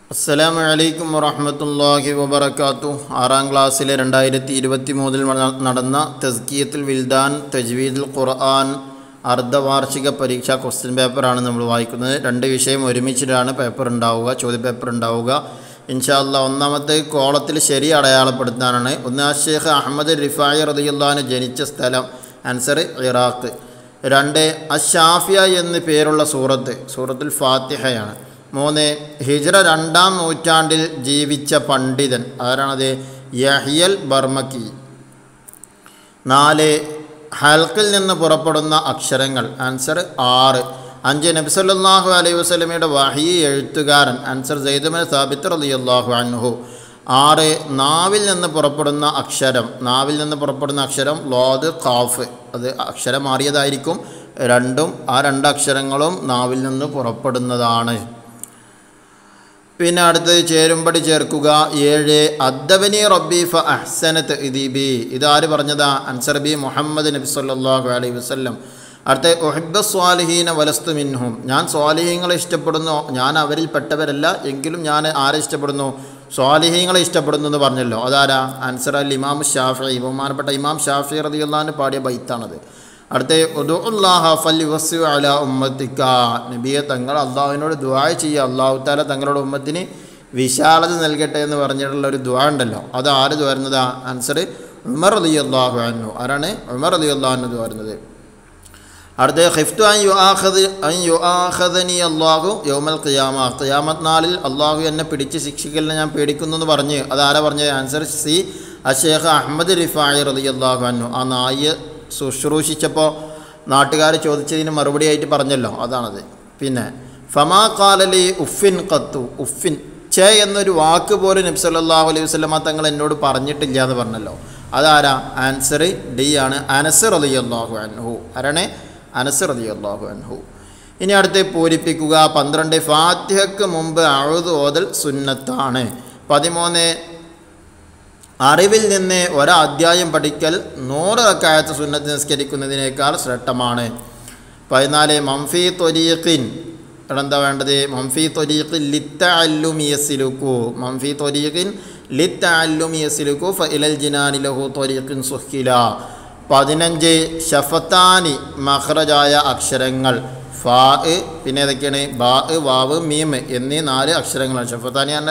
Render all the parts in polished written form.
അസ്സലാമു അലൈക്കും വറഹ്മത്തുള്ളാഹി വബറകാതുഹു. 6ാം ക്ലാസ്സിലെ 2023 നടന്ന തസ്കിയത്തുൽ വിൽദാൻ തജ്വീദുൽ ഖുർആൻ അർദ്ധവാർഷിക പരീക്ഷാ ക്വസ്റ്റ്യൻ പേപ്പറാണ് നമ്മൾ വായിക്കുന്നത്. രണ്ട് വിഷയം ഒരുമിച്ചിട്ടാണ് പേപ്പർ ഉണ്ടാവുക, ചോദ്യപേപ്പർ ഉണ്ടാവുക. ഇൻഷാ അല്ലാഹ് ഒന്നാമത്തെ കോളത്തിൽ ശരി അടയാളപ്പെടുത്താനാണ്. ഒന്ന് ഷെയ്ഖ് അഹമ്മദ് റിഫായി റളിയല്ലാഹു അൻഹു ജനിച്ച സ്ഥലം, ആൻസർ ഇറാഖ്. 2 അഷാഫിയ എന്ന് പേരുള്ള സൂറത്തുൽ ഫാത്തിഹയാണ്. 3 ഹിജ്റ 2-ാം നൂറ്റാണ്ടിൽ ജീവിച്ച പണ്ഡിതൻ, ആരാണത്? യഹ്യൽ ബർമക്കി. 4 ഹൽക്കിൽ നിന്ന് പുറപ്പെടുന്ന അക്ഷരങ്ങൾ, ആൻസർ 6. 5 നബി സല്ലല്ലാഹു അലൈഹി വസല്ലമയുടെ വഹി എഴുത്തുകാരൻ, ആൻസർ സെയ്ദ് ബിൻ സാബിത്ത് റളിയല്ലാഹു അൻഹു. 6 നാവിൽ നിന്ന് പുറപ്പെടുന്ന അക്ഷരം ലോദ് ഖാഫ്, അത് അക്ഷരം മാറിയതായിരിക്കും. ആ 2 അക്ഷരങ്ങളും നാവിൽ നിന്ന് പുറപ്പെടുന്നതാണ്. പിന്നെ അടുത്തത് ചേരുംപടി ചേർക്കുക. 7 അദ്ദബനി റബ്ബി ഫ അഹ്സന തഅദീബി, ഇതാര് പറഞ്ഞതാ? ആൻസർ ബി മുഹമ്മദ് നബി സല്ലല്ലാഹു അലൈഹി വസല്ലം. അടുത്ത ഉഹിബ്ബു സ്വാലിഹീന വലസ്തു മിൻഹും, ഞാൻ സ്വാലിഹീങ്ങളെ ഇഷ്ടപ്പെടുന്നു, ഞാൻ അവരിൽ പെട്ടവരല്ല, എങ്കിലും ഞാൻ ആരെ ഇഷ്ടപ്പെടുന്നു? സ്വാലിഹീങ്ങളെ ഇഷ്ടപ്പെടുന്നു എന്ന് പറഞ്ഞല്ലോ. അതാരാ? ആൻസർ അൽ ഇമാം ഷാഫിഈ, ബഹുമാനപ്പെട്ട ഇമാം ഷാഫിഈ റളിയല്ലാഹു അൻഹു പാടിയ ബൈത്താണത്. അടുത്ത ഉദുല്ലാഹ ഫൽവസ്സു അലാ ഉമ്മത്തിക, നബിയെ തങ്ങൾ അള്ളാഹുവിനോട് ദുആ ചെയ്യുക, അള്ളാഹു തആല തങ്ങളുടെ ഉമ്മത്തിന് വിശാലത നൽകട്ടെ എന്ന് പറഞ്ഞിട്ടുള്ള ഒരു ദുആ ഉണ്ടല്ലോ, അത് ആര് ദുആരുന്നതാ? ആൻസർ ഉമർ റളിയല്ലാഹു അൻഹു. ആരാണ്? ഉമർ റളിയല്ലാഹു അൻഹു ദുആരുന്നത്. അടുത്ത ഖിഫ്തു അൻ യുആഖദനി അല്ലാഹു യൗമൽ ഖിയാമ, ഖിയാമത്ത് നാളിൽ അള്ളാഹു എന്നെ പിടിച്ച് ശിക്ഷിക്കലിനെ ഞാൻ പേടിക്കുന്നു എന്ന് പറഞ്ഞ്, അതാരാ പറഞ്ഞത്? ആൻസർ സി അഷേഖ് അഹമ്മദ് റിഫായി റളിയല്ലാഹു അൻഹു. ആ നായ ശുശ്രൂഷിച്ചപ്പോൾ നാട്ടുകാർ ചോദിച്ചതിന് മറുപടി ആയിട്ട് പറഞ്ഞല്ലോ, അതാണത്. പിന്നെ ഫമാ ഖാലലി ഉഫിൻ ഖത്തു, ഉഫിൻ ചേ എന്നൊരു വാക്ക് പോലും നബി സല്ലല്ലാഹു അലൈഹി വസല്ലമ തങ്ങൾ എന്നോട് പറഞ്ഞിട്ടില്ല എന്ന് പറഞ്ഞല്ലോ, അതാരാ? ആൻസർ ഡി ആണ്, അനസ് റളിയല്ലാഹു അൻഹു. ആരാണ്? അനസ് റളിയല്ലാഹു അൻഹു. ഇനി അടുത്ത് പൂരിപ്പിക്കുക. 12 ഫാത്തിഹയ്ക്ക് മുമ്പ് അഊദ് ഓതൽ സുന്നത്താണ്. 13 അറിവിൽ നിന്ന് ഒരധ്യായം പഠിക്കൽ 100 റക്അത്ത് സുന്നത്ത് നിസ്കരിക്കുന്നതിനേക്കാൾ ശ്രേഷ്ഠമാണ്. 14 മംഫി ത്വരീഖിൻ, എന്താ വേണ്ടത്? മംഫി ത്വരീഖിൻ ലിത്തഅല്ലുമി യസ്ലുകു, മംഫി ത്വരീഖിൻ ലിത്തഅല്ലുമി യസ്ലുകു ഫഇലൽ ജിനാനി ലഹു ത്വരീഖിൻ സുഖില. 15 ഷഫത്താനി മഖ്റജായ അക്ഷരങ്ങൾ, ഫാ, പിന്നെ ഏതൊക്കെയാണ്? ബാ, വാവ്, മീം എന്നീ 4 അക്ഷരങ്ങളാണ്. ഷഫത്താനി എന്ന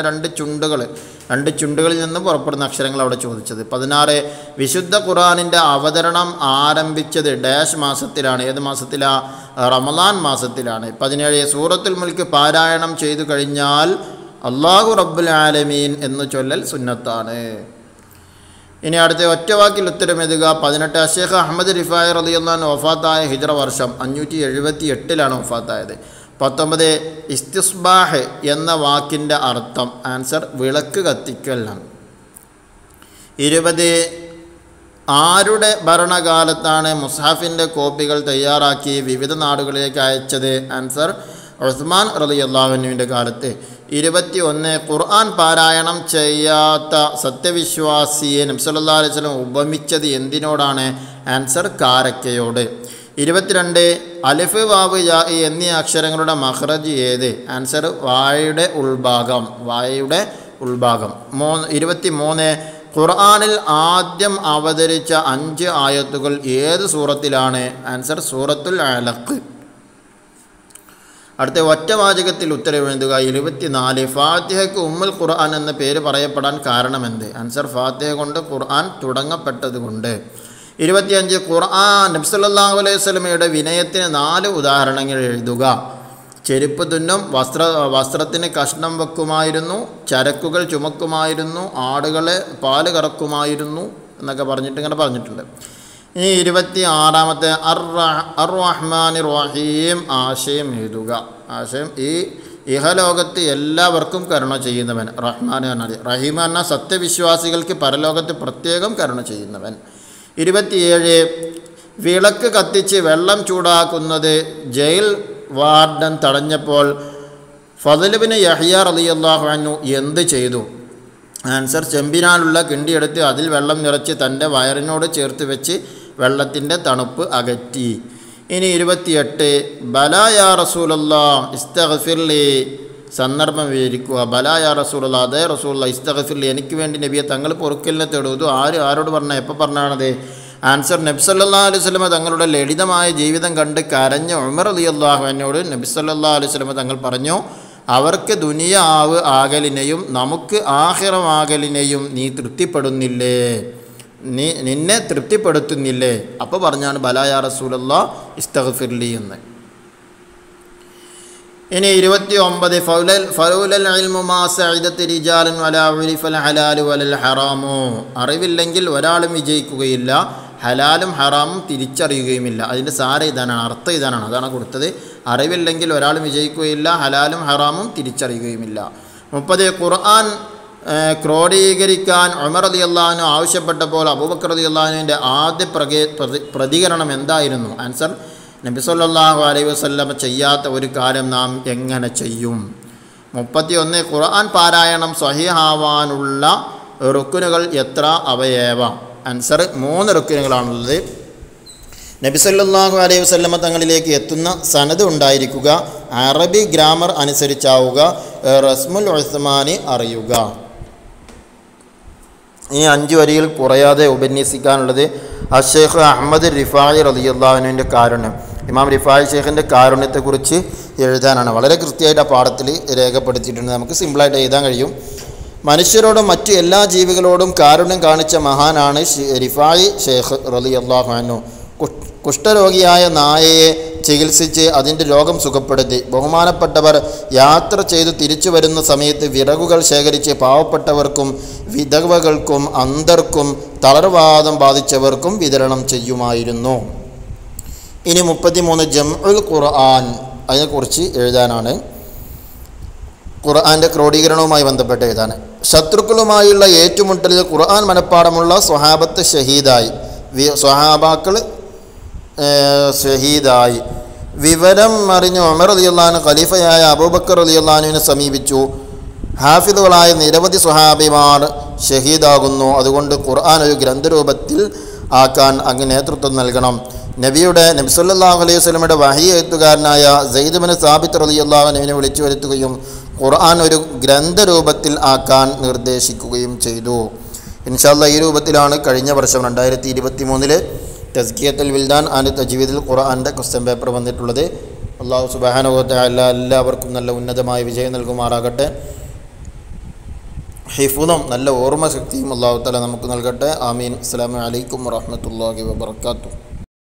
2 ചുണ്ടുകളിൽ നിന്ന് പുറപ്പെടുന്ന അക്ഷരങ്ങൾ അവിടെ ചോദിച്ചത്. 16 വിശുദ്ധ ഖുർആനിൻ്റെ അവതരണം ആരംഭിച്ചത് ഡാഷ് മാസത്തിലാണ്. ഏത് മാസത്തിലാണ്? റമളാൻ മാസത്തിലാണ്. 17 സൂറത്തുൽ മുൽക്ക് പാരായണം ചെയ്തു കഴിഞ്ഞാൽ അല്ലാഹു റബ്ബുൽ ആലമീൻ എന്ന് ചൊല്ലൽ സുന്നത്താണ്. ഇനി അടുത്ത ഒറ്റവാക്കിൽ ഉത്തരം എഴുതുക. 18 അഷേഖ് അഹമ്മദ് റിഫായി റളിയല്ലാഹു അൻഹു വഫാത്തായ ഹിജ്റ വർഷം 578 വഫാത്തായത്. 19 ഇസ്തിസ്ബാഹ് എന്ന വാക്കിൻ്റെ അർത്ഥം, ആൻസർ വിളക്ക് കത്തിക്കലാണ്. 20 ആരുടെ ഭരണകാലത്താണ് മുസ്ഹഫിൻ്റെ കോപ്പികൾ തയ്യാറാക്കി വിവിധ നാടുകളിലേക്ക് അയച്ചത്? ആൻസർ ഉസ്മാൻ റളിയല്ലാഹു അൻഹുവിൻ്റെ കാലത്ത്. 21 ഖുർആൻ പാരായണം ചെയ്യാത്ത സത്യവിശ്വാസിയെ നബി സല്ലല്ലാഹു അലൈഹി വസല്ലം ഉപമിച്ചത് എന്തിനോടാണ്? ആൻസർ കാരക്കയോട്. 22 അലിഫ്, വാവ്, യാ എന്നീ അക്ഷരങ്ങളുടെ മഖ്റജ് ഏത്? ആൻസർ വായയുടെ ഉൾഭാഗം. 23 ഖുർആനിൽ ആദ്യം അവതരിച്ച 5 ആയത്തുകൾ ഏത് സൂറത്തിലാണ്? ആൻസർ സൂറത്തുൽ അലഖ്. അടുത്ത ഒറ്റവാചകത്തിൽ ഉത്തരം എഴുതുക. 24 ഫാത്തിഹയ്ക്ക് ഉമ്മുൽ ഖുർആൻ എന്ന പേര് പറയപ്പെടാൻ കാരണമെന്ത്? ആൻസർ ഫാത്തിഹ കൊണ്ട് ഖുർആൻ തുടങ്ങപ്പെട്ടത് കൊണ്ട്. 25 ഖുർആൻ നബി സല്ലല്ലാഹു അലൈഹി വസല്ലമയുടെ വിനയത്തിന് 4 ഉദാഹരണങ്ങൾ എഴുതുക. ചെരുപ്പ് തുന്നും, വസ്ത്രത്തിന് കഷ്ണം വെക്കുമായിരുന്നു, ചരക്കുകൾ ചുമക്കുമായിരുന്നു, ആടുകളെ പാല് കറക്കുമായിരുന്നു എന്നൊക്കെ പറഞ്ഞിട്ടുണ്ട്. ഇനി 26 അർ റഹ്മാനി റഹീം, ആശയം എഴുതുക. ആശയം ഈ ഇഹലോകത്ത് എല്ലാവർക്കും കരുണ ചെയ്യുന്നവൻ. റഹ്മാൻ എന്നാൽ, റഹീം എന്നാൽ സത്യവിശ്വാസികൾക്ക് പരലോകത്ത് പ്രത്യേകം കരുണ ചെയ്യുന്നവൻ. 27 വിളക്ക് കത്തിച്ച് വെള്ളം ചൂടാക്കുന്നത് ജയിൽ വാർഡൻ തടഞ്ഞപ്പോൾ ഫദ്ൽ ബിൻ യഹ്യ റളിയല്ലാഹു അൻഹു എന്ത് ചെയ്തു? ആൻസർ ചെമ്പിനാലുള്ള കിണ്ടിയെടുത്ത് അതിൽ വെള്ളം നിറച്ച് തൻ്റെ വയറിനോട് ചേർത്ത് വെച്ച് വെള്ളത്തിൻ്റെ തണുപ്പ് അകറ്റി. ഇനി 28 ബലാ യാ റസൂലല്ലാഹ് ഇസ്തഗ്ഫിർലി സന്ദർഭം വിവരിക്കുക. ബലാ യാ റസൂലുള്ള, അതേ റസൂലുള്ള, ഇസ്തഗ്ഫിർലി, എനിക്ക് വേണ്ടി നബിയെ തങ്ങൾ പൊറുക്കലിനെ തേടൂ. ഇത് ആരോട് പറഞ്ഞാൽ എപ്പോൾ പറഞ്ഞാണത്? ആൻസർ, നബി സല്ലല്ലാഹു അലൈഹി വസല്ലം തങ്ങളുടെ ലളിതമായ ജീവിതം കണ്ട് കരഞ്ഞ ഉമർ റളിയല്ലാഹു അൻഹുവോട് നബി സല്ലല്ലാഹു അലൈഹി വസല്ലം തങ്ങൾ പറഞ്ഞു, അവർക്ക് ദുനിയാവ് ആകലിനെയും നമുക്ക് ആഖിറം ആകലിനെയും നീ തൃപ്തിപ്പെടുന്നില്ലേ, നിന്നെ തൃപ്തിപ്പെടുത്തുന്നില്ലേ? അപ്പോൾ പറഞ്ഞാണ് ബലാ യാ റസൂലല്ലാഹ് ഇസ്തഗ്ഫിർലി എന്ന്. ഇനി 29 ഫൗലൽ ഇൽമു മാ സഅദത്ത് റിജാലൻ വലാ ഉരിഫൽ ഹലാലു വലൽ ഹറാമു. അറിവില്ലെങ്കിൽ ഒരാളും വിജയിക്കുകയില്ല, ഹലാലും ഹറാമും തിരിച്ചറിയുകയുമില്ല. അതിൻ്റെ സാരം ഇതാണ്, അർത്ഥം ഇതാണ്, അതാണ് കൊടുത്തത്. അറിവില്ലെങ്കിൽ ഒരാളും വിജയിക്കുകയില്ല, ഹലാലും ഹറാമും തിരിച്ചറിയുകയുമില്ല. 30 ഖുർആൻ ക്രോഡീകരിക്കാൻ ഉമർ റളിയല്ലാഹു അൻഹു ആവശ്യപ്പെട്ടപ്പോൾ അബൂബക്കർ റളിയല്ലാഹു അൻഹുവിൻ്റെ ആദ്യ പ്രതികരണം എന്തായിരുന്നു? ആൻസർ, നബി സല്ലല്ലാഹു അലൈഹി വസല്ലം ചെയ്യാത്ത ഒരു കാര്യം നാം എങ്ങനെ ചെയ്യും? 31 ഖുർആൻ പാരായണം സ്വഹീഹാവാനുള്ള റുക്നുകൾ എത്ര? അവയേവ? ആൻസർ, 3 റുക്നുകളാണുള്ളത്. നബി സല്ലല്ലാഹു അലൈഹി വസല്ലം തങ്ങളിലേക്ക് എത്തുന്ന സനദ് ഉണ്ടായിരിക്കുക, അറബി ഗ്രാമർ അനുസരിച്ചാവുക, റസ്മുൽ ഉസ്മാനി അറിയുക. ഈ 5 വരിയിൽ കുറയാതെ ഉപന്യസിക്കാനുള്ളത് അഷേഖ് അഹമ്മദ് റിഫായി റളിയല്ലാഹു അൻഹുവിൻ്റെ കാരുണ്യം. ഇമാം റിഫായി ഷേഖിൻ്റെ കാരുണ്യത്തെക്കുറിച്ച് എഴുതാനാണ്. വളരെ കൃത്യമായിട്ട് ആ പാഠത്തിൽ രേഖപ്പെടുത്തിയിട്ടുണ്ട്. നമുക്ക് സിമ്പിളായിട്ട് എഴുതാൻ കഴിയും. മനുഷ്യരോടും മറ്റു എല്ലാ ജീവികളോടും കാരുണ്യം കാണിച്ച മഹാനാണ് റിഫായി ഷേഖ് റളിയല്ലാഹു അൻഹു. കുഷ്ഠരോഗിയായ നായയെ ചികിത്സിച്ച് അതിൻ്റെ രോഗം സുഖപ്പെടുത്തി. ബഹുമാനപ്പെട്ടവർ യാത്ര ചെയ്തു തിരിച്ചു വരുന്ന സമയത്ത് വിറകുകൾ ശേഖരിച്ച് പാവപ്പെട്ടവർക്കും വിധവകൾക്കും അന്ധർക്കും തളർവാദം ബാധിച്ചവർക്കും വിതരണം ചെയ്യുമായിരുന്നു. ഇനി 33 ജംഉൽ ഖുർആൻ, അതിനെക്കുറിച്ച് എഴുതാനാണ്. ഖുർആൻ്റെ ക്രോഡീകരണവുമായി ബന്ധപ്പെട്ട് എഴുതാൻ. ശത്രുക്കളുമായുള്ള ഏറ്റുമുട്ടലിൽ ഖുർആൻ മനഃപ്പാടമുള്ള സ്വഹാബത്ത് ഷഹീദായി. സ്വഹാബാക്കൾ ഷഹീദായി. വിവരം അറിഞ്ഞ് ഉമർ റളിയല്ലാഹു അൻഹു ഖലീഫയായ അബൂബക്കർ റളിയല്ലാഹു അൻഹുവിനെ സമീപിച്ചു. ഹാഫിദുകളായ നിരവധി സ്വഹാബിമാർ ഷഹീദാകുന്നു. അതുകൊണ്ട് ഖുർആൻ ഒരു ഗ്രന്ഥരൂപത്തിൽ ആക്കാൻ അങ്ങ് നേതൃത്വം നൽകണം. നബി സല്ലല്ലാഹു അലൈഹി വസല്ലമയുടെ വഹി എഴുത്തുകാരനായ സെയ്ദ് ഇബ്നു സാബിത്ത് റളിയല്ലാഹു അൻഹുവിനെ വിളിച്ചു വരുത്തുകയും ഖുർആൻ ഒരു ഗ്രന്ഥരൂപത്തിൽ ആക്കാൻ നിർദ്ദേശിക്കുകയും ചെയ്തു. ഇൻഷാ അല്ലാഹ് ഈ രൂപത്തിലാണ് കഴിഞ്ഞ വർഷം 2023 തസ്കിയത്തുൽ വിൽദാൻ ആൻഡ് തജ്വീദുൽ ഖുർആൻ്റെ ക്വസ്റ്റ്യൻ പേപ്പർ വന്നിട്ടുള്ളത്. അല്ലാഹു സുബ്ഹാനഹു വ തആല എല്ലാവർക്കും നല്ല ഉന്നതമായ വിജയം നൽകുമാറാകട്ടെ. ഹിഫ്ളും നല്ല ഓർമ്മ ശക്തിയും അല്ലാഹു തആല നമുക്ക് നൽകട്ടെ. ആമീൻ. അസ്സലാമു അലൈക്കും വറഹ്മത്തുള്ളാഹി വബറകാതുഹു.